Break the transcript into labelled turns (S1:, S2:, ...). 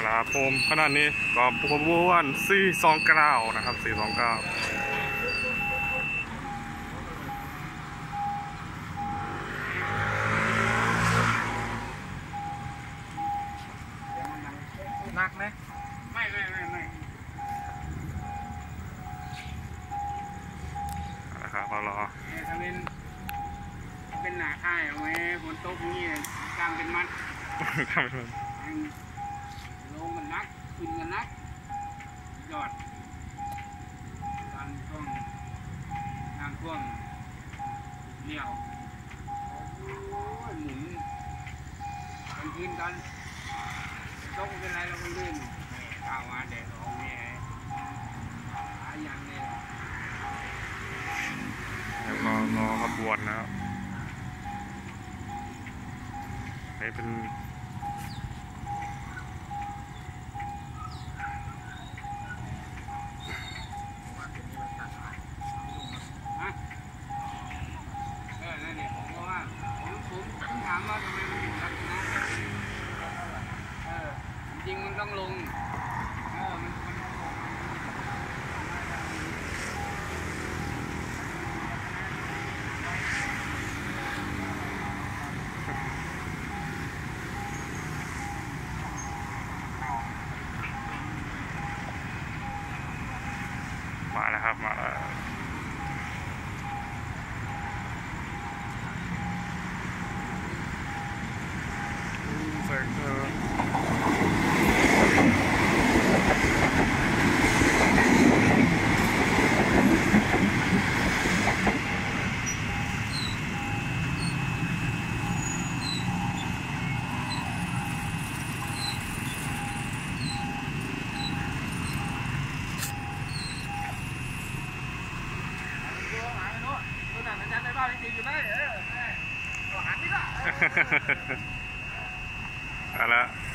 S1: ครับผมขนาดนี้ก็ประมวล429นะครับ429
S2: หนักไหมไม่
S1: นะครับรอ
S2: ถ้าเป็นหนาค่ายเอาไว้ฝนตกนี่กลางเป็นมัด
S1: ทำมัน
S2: ลงกันนักขึ้นกันนักยอดการช่วงน้ำท่วมเหนียวหมุนกันขึ้นกันตกเป็นไรเราก็ลื่นข้าวมาแดดออกเนี่ยหายังเนี่ย
S1: แล้วก็รอขบวนนะครับให้เป็น
S2: นั่นเนี่ยผมว่าผมถามว่าทำไมมันถึงลักษณะจริงมันต้องลง
S1: มาแล้วครับมาแล้วเซ็งเอาละ